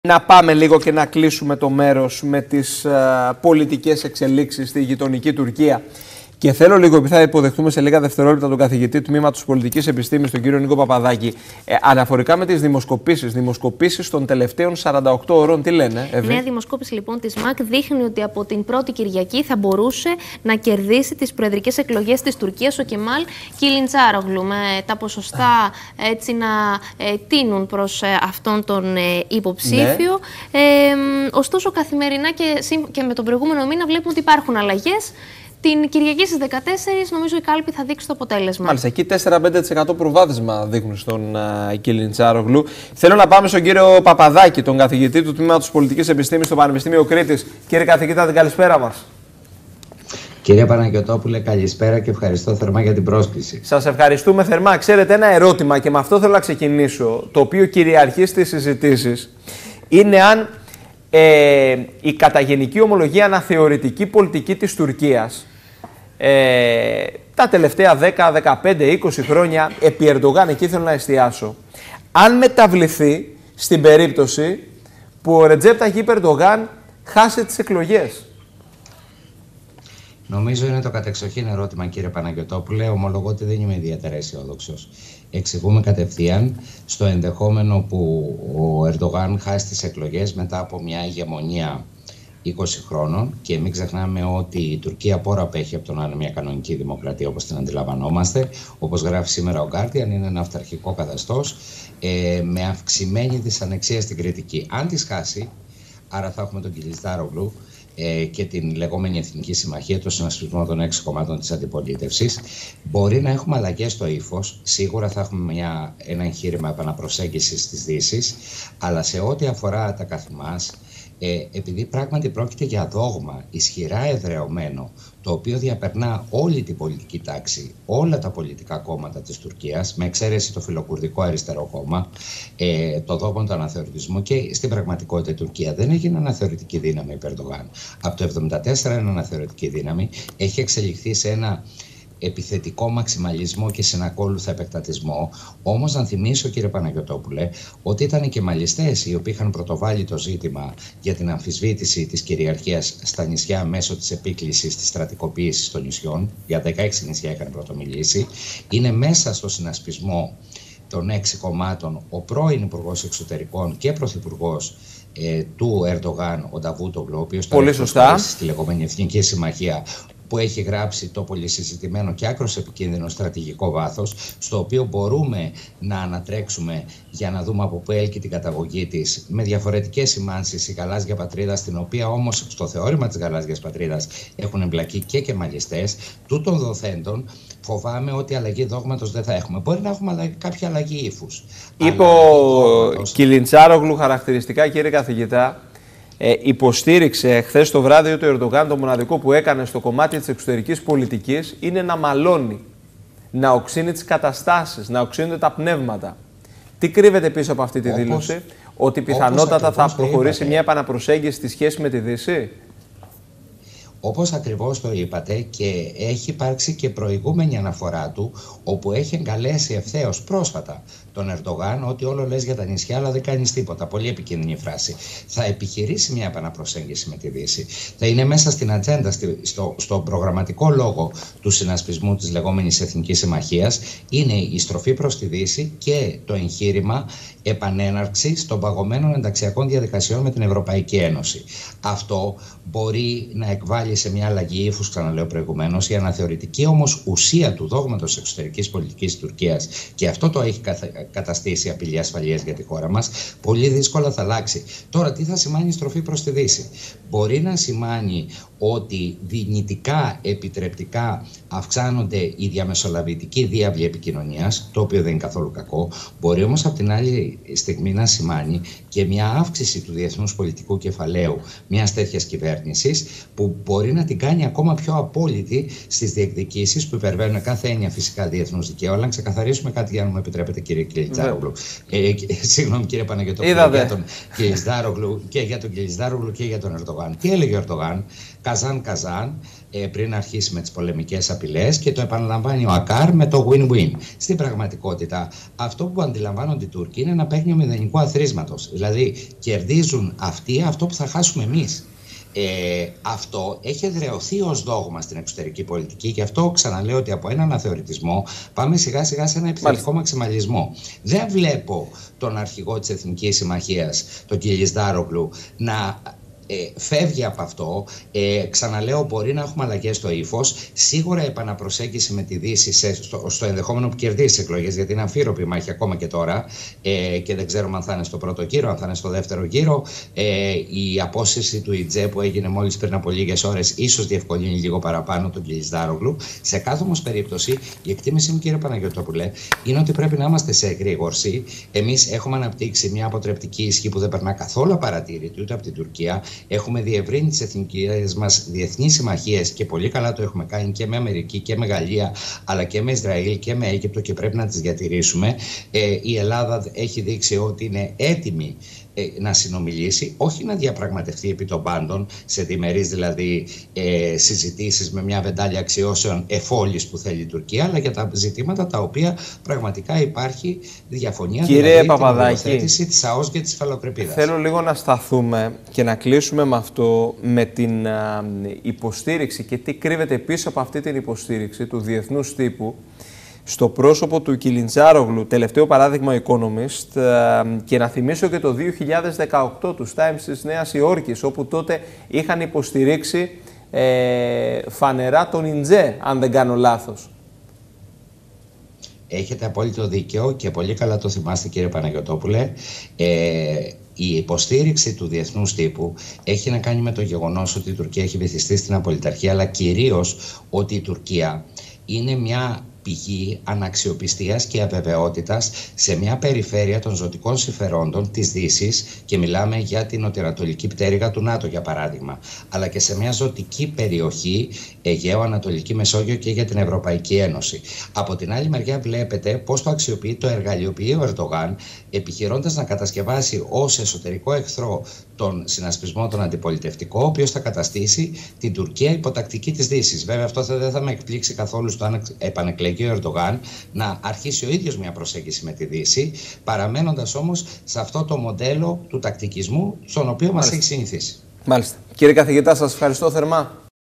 Να πάμε λίγο και να κλείσουμε το μέρος με τις πολιτικές εξελίξεις στη γειτονική Τουρκία. Και θέλω λίγο, επειδή θα υποδεχτούμε σε λίγα δευτερόλεπτα τον καθηγητή τμήματος πολιτικής επιστήμης, τον κύριο Νίκο Παπαδάκη, αναφορικά με τις δημοσκοπήσεις των τελευταίων 48 ώρων, τι λένε, Εύη? Νέα δημοσκόπηση λοιπόν της ΜΑΚ δείχνει ότι από την πρώτη Κυριακή θα μπορούσε να κερδίσει τις προεδρικές εκλογές της Τουρκίας ο Κεμάλ Κιλιντσάρογλου, με τα ποσοστά έτσι να τείνουν προς αυτόν τον υποψήφιο. Ναι. Ωστόσο, καθημερινά και με τον προηγούμενο μήνα βλέπουμε ότι υπάρχουν αλλαγές. Την Κυριακή στις 14 νομίζω η κάλπη θα δείξει το αποτέλεσμα. Μάλιστα, εκεί 4-5% προβάδισμα δείχνουν στον Κιλιντσάρογλου. Θέλω να πάμε στον κύριο Παπαδάκη, τον καθηγητή του Τμήματος Πολιτικής Επιστήμης στο Πανεπιστήμιο Κρήτης. Κύριε καθηγητά, την καλησπέρα μας. Κύριε Παναγιωτόπουλε, καλησπέρα και ευχαριστώ θερμά για την πρόσκληση. Σας ευχαριστούμε θερμά. Ξέρετε, ένα ερώτημα και με αυτό θέλω να ξεκινήσω, το οποίο κυριαρχεί στις συζητήσεις, είναι αν η καταγενική ομολογία αναθεωρητική πολιτική της Τουρκίας τα τελευταία 10, 15, 20 χρόνια επί Ερντογάν, εκεί θέλω να εστιάσω, αν μεταβληθεί στην περίπτωση που ο Ρετζέπ Ταγιίπ Ερντογάν χάσει τις εκλογές. Νομίζω είναι το κατεξοχήν ερώτημα, κύριε Παναγιωτόπουλε. Ομολογώ ότι δεν είμαι ιδιαίτερα αισιόδοξος. Εξηγούμε κατευθείαν στο ενδεχόμενο που ο Ερντογάν χάσει τις εκλογές μετά από μια ηγεμονία 20 χρόνων, και μην ξεχνάμε ότι η Τουρκία πόρο απέχει από το να είναι μια κανονική δημοκρατία όπως την αντιλαμβανόμαστε. Όπως γράφει σήμερα ο Guardian, είναι ένα αυταρχικό καθεστώς με αυξημένη δυσανεξία στην κριτική. Αν τις χάσει, άρα θα έχουμε τον Κιλιντσάρογλου και την λεγόμενη Εθνική Συμμαχία, το συνασπισμό των 6 κομμάτων της αντιπολίτευσης, μπορεί να έχουμε αλλαγές στο ύφος. Σίγουρα θα έχουμε ένα εγχείρημα επαναπροσέγγισης της Δύσης, αλλά σε ό,τι αφορά τα καθημάς, επειδή πράγματι πρόκειται για δόγμα ισχυρά εδρεωμένο, το οποίο διαπερνά όλη την πολιτική τάξη, όλα τα πολιτικά κόμματα της Τουρκίας, με εξαίρεση το φιλοκουρδικό αριστερό κόμμα, το δόγμα του αναθεωρητισμού, και στην πραγματικότητα η Τουρκία δεν έγινε αναθεωρητική δύναμη υπέρ Ερντογάν. Από το 1974 είναι αναθεωρητική δύναμη, έχει εξελιχθεί σε ένα επιθετικό μαξιμαλισμό και συνακόλουθα επεκτατισμό. Όμως να θυμίσω, κύριε Παναγιωτόπουλε, ότι ήταν οι κεμαλιστές οι οποίοι είχαν πρωτοβάλει το ζήτημα για την αμφισβήτηση της κυριαρχίας στα νησιά μέσω της επίκλησης της στρατικοποίησης των νησιών. Για 16 νησιά είχαν πρωτομιλήσει. Είναι μέσα στο συνασπισμό των 6 κομμάτων ο πρώην Υπουργός Εξωτερικών και Πρωθυπουργός του Ερντογάν, ο Νταβούτογλου, ο οποίος ήταν στη λεγόμενη Εθνική Συμμαχία, που έχει γράψει το πολυσυζητημένο και άκρως επικίνδυνο στρατηγικό βάθος, στο οποίο μπορούμε να ανατρέξουμε για να δούμε από πού έλκει την καταγωγή της, με διαφορετικές σημάνσεις, η γαλάζια πατρίδα, στην οποία όμως στο θεώρημα της γαλάζιας πατρίδας έχουν εμπλακεί και κεμαλιστές. Τούτων δοθέντων, φοβάμαι ότι αλλαγή δόγματος δεν θα έχουμε. Μπορεί να έχουμε κάποια αλλαγή ύφους. Είπε ο Κιλιντσάρογλου χαρακτηριστικά, κύριε καθηγητά, υποστήριξε χθες το βράδυ ότι ο Ερντογάν το μοναδικό που έκανε στο κομμάτι της εξωτερικής πολιτικής είναι να μαλώνει, να οξύνει τις καταστάσεις, να οξύνονται τα πνεύματα. Τι κρύβεται πίσω από αυτή τη δήλωση, ότι πιθανότατα θα προχωρήσει μια επαναπροσέγγιση στη σχέση με τη Δύση? Όπως ακριβώς το είπατε, και έχει υπάρξει και προηγούμενη αναφορά του, όπου έχει εγκαλέσει ευθέως πρόσφατα τον Ερντογάν ότι όλο λες για τα νησιά, αλλά δεν κάνεις τίποτα. Πολύ επικίνδυνη φράση. Θα επιχειρήσει μια επαναπροσέγγιση με τη Δύση. Θα είναι μέσα στην ατζέντα, στο προγραμματικό λόγο του συνασπισμού της λεγόμενης Εθνικής Συμμαχίας. Είναι η στροφή προς τη Δύση και το εγχείρημα επανέναρξης των παγωμένων ενταξιακών διαδικασιών με την Ευρωπαϊκή Ένωση. Αυτό μπορεί να εκβάλει σε μια αλλαγή ύφους, ξαναλέω προηγουμένως. Η αναθεωρητική όμως ουσία του δόγματος εξωτερικής πολιτικής της Τουρκίας, και αυτό το έχει καταστήσει απειλή ασφαλείας για τη χώρα μας, πολύ δύσκολα θα αλλάξει. Τώρα, τι θα σημαίνει η στροφή προς τη Δύση? Μπορεί να σημαίνει ότι δυνητικά, επιτρεπτικά αυξάνονται οι διαμεσολαβητικοί διάβλοι επικοινωνίας, το οποίο δεν είναι καθόλου κακό. Μπορεί όμως από την άλλη στιγμή να σημαίνει και μια αύξηση του διεθνούς πολιτικού κεφαλαίου μιας τέτοιας κυβέρνησης, που μπορεί μπορεί να την κάνει ακόμα πιο απόλυτη στις διεκδικήσεις που υπερβαίνουν κάθε έννοια φυσικά διεθνούς δικαίου. Αλλά να ξεκαθαρίσουμε κάτι, για να μου επιτρέπετε, κύριε Κιλιτζάρογλου. Συγγνώμη, κύριε Παναγιωτόπουλο, για τον Κιλιτζάρογλου και για τον Κιλιτζάρογλου και για τον Ερντογάν. Τι έλεγε ο Ερντογάν? Καζάν, πριν αρχίσει με τις πολεμικές απειλές, και το επαναλαμβάνει ο Ακάρ με το win-win. Στην πραγματικότητα, αυτό που αντιλαμβάνονται οι Τούρκοι είναι ένα παιχνίδι μηδενικού αθροίσματος. Δηλαδή, κερδίζουν αυτοί αυτό που θα χάσουμε εμείς. Αυτό έχει εδραιωθεί ως δόγμα στην εξωτερική πολιτική, και αυτό ξαναλέω ότι από έναν αθεωρητισμό πάμε σιγά σιγά σε ένα επιθετικό μαξιμαλισμό. Δεν βλέπω τον αρχηγό της Εθνικής Συμμαχίας, τον Κιλιτζάρογλου, να φεύγει από αυτό. Ξαναλέω, μπορεί να έχουμε αλλαγές στο ύφος. Σίγουρα επαναπροσέγγιση με τη Δύση στο ενδεχόμενο που κερδίσει τις εκλογές, γιατί είναι αμφίροπη η μάχη ακόμα και τώρα, και δεν ξέρουμε αν θα είναι στο πρώτο γύρο, αν θα είναι στο δεύτερο γύρο. Η απόσυρση του Ιτζέ που έγινε μόλις πριν από λίγες ώρες ίσως διευκολύνει λίγο παραπάνω τον Κιλιτζάρογλου. Σε κάθε όμως περίπτωση, η εκτίμησή μου, κύριε Παναγιωτόπουλε, είναι ότι πρέπει να είμαστε σε εγρήγορση. Εμείς έχουμε αναπτύξει μια αποτρεπτική ισχύ που δεν περνά καθόλου απαρατήρητη ούτε από την Τουρκία. Έχουμε διευρύνει τις εθνικές μας διεθνείς συμμαχίες, και πολύ καλά το έχουμε κάνει και με Αμερική και με Γαλλία, αλλά και με Ισραήλ και με Αίγυπτο, και πρέπει να τις διατηρήσουμε. Η Ελλάδα έχει δείξει ότι είναι έτοιμη να συνομιλήσει, όχι να διαπραγματευτεί επί των πάντων, σε διμερείς δηλαδή συζητήσεις με μια βεντάλια αξιώσεων εφόλης που θέλει η Τουρκία, αλλά για τα ζητήματα τα οποία πραγματικά υπάρχει διαφωνία. Κύριε δηλαδή Παπαδάκη, την υιοθέτηση της ΑΟΣ και της υφαλοκρηπίδας. Θέλω λίγο να σταθούμε και να κλείσουμε με αυτό, με την υποστήριξη και τι κρύβεται πίσω από αυτή την υποστήριξη του διεθνούς τύπου στο πρόσωπο του Κιλιτζάρογλου, τελευταίο παράδειγμα Economist, και να θυμίσω και το 2018 τους Times της Νέας Υόρκης, όπου τότε είχαν υποστηρίξει φανερά τον Ιντζέ, αν δεν κάνω λάθος. Έχετε απόλυτο δίκαιο και πολύ καλά το θυμάστε, κύριε Παναγιωτόπουλε. Η υποστήριξη του διεθνούς τύπου έχει να κάνει με το γεγονός ότι η Τουρκία έχει βυθιστεί στην απολυταρχία, αλλά κυρίως ότι η Τουρκία είναι μια πηγή αναξιοπιστίας και αβεβαιότητας σε μια περιφέρεια των ζωτικών συμφερόντων της Δύσης, και μιλάμε για την νοτιοανατολική πτέρυγα του ΝΑΤΟ για παράδειγμα, αλλά και σε μια ζωτική περιοχή, Αιγαίο, Ανατολική Μεσόγειο, και για την Ευρωπαϊκή Ένωση. Από την άλλη μεριά βλέπετε πώς το αξιοποιεί, το εργαλειοποιεί ο Ερντογάν, επιχειρώντας να κατασκευάσει ως εσωτερικό εχθρό τον συνασπισμό τον αντιπολιτευτικό, ο οποίος θα καταστήσει την Τουρκία υποτακτική της Δύσης. Βέβαια, αυτό δεν θα με εκπλήξει καθόλου στο αν επανεκλεγεί ο Ερντογάν να αρχίσει ο ίδιος μια προσέγγιση με τη Δύση, παραμένοντας όμως σε αυτό το μοντέλο του τακτικισμού στον οποίο μας έχει συνηθίσει. Μάλιστα. Κύριε καθηγητά, σας ευχαριστώ θερμά.